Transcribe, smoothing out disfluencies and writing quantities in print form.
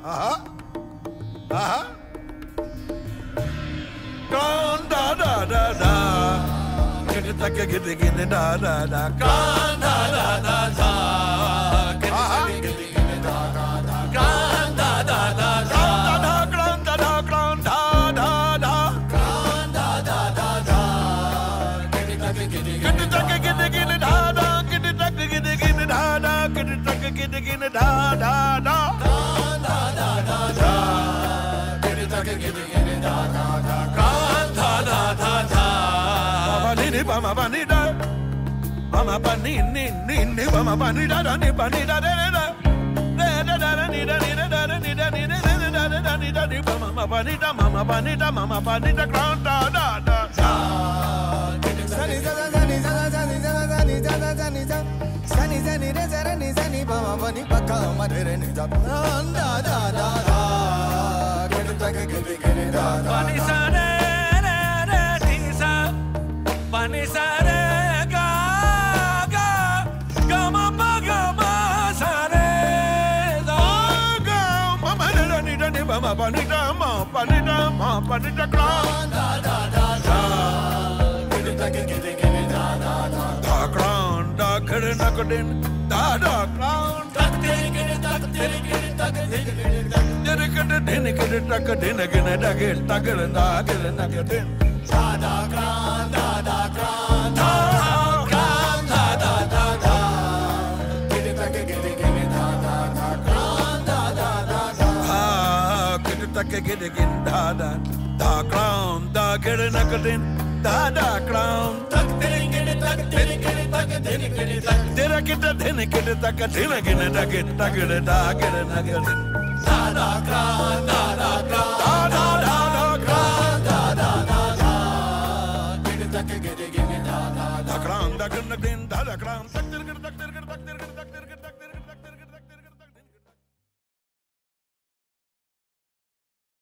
Clown da da da da. Get it like a get it in da da da. Clown da da da da. Get it da da da. Clown da da da da. Clown da da clown da da da. Clown da da da da. Get it like a get it da da. Get it like a get it da da. Get it like a get it da da da. Clown da da da da. Get it like a get it da da da. Clown da da da da. Bama bani da, bama bani ni ni ni bama bani da da ni bani da da da da da da da ni da ni da da ni da ni da da da da ni da ni bama bani da mama bani da mama bani da ground da da da. Sani sani sani sani sani sani sani sani sani sani re sani sani bama bani pakka mare ni da da da da da. Get it like a get it da da. Bani sane. Pani sa re ga ga ga ma pa ga ma sa re da ga ma ma da ni da ni ba ma pa ni da ma pa ni da ma pa ni da ground da da da da get it like get it da da da da ground da khade na kadin da da ground tak tere get it tak tere get it tak tere get it din get it tak din again da get tak da get na get din da da ground da da ground da ground da da da da get it like get it da da da ground da da da da get it like get it da da da ground da get it like da da ground tak tere get it tak tere get it tak tere get it tak tere get it din get it tak tere get da get da get da get na get da da ground da da ground da da da ground da da da da get it da da da da ground da get da da ground tak tere get